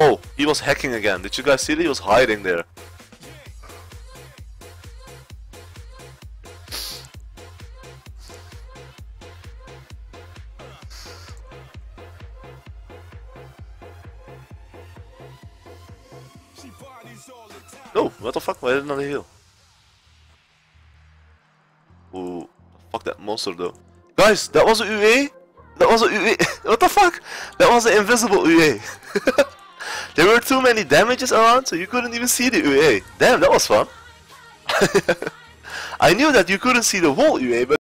Oh, he was hacking again. Did you guys see that? He was hiding there. No, what the fuck? Why did not heal? Ooh, fuck that monster though. Guys, that was a UE? That was a UE? What the fuck? That was an invisible UE. There were too many damages around, so you couldn't even see the UE. Damn, that was fun. I knew that you couldn't see the whole UE, but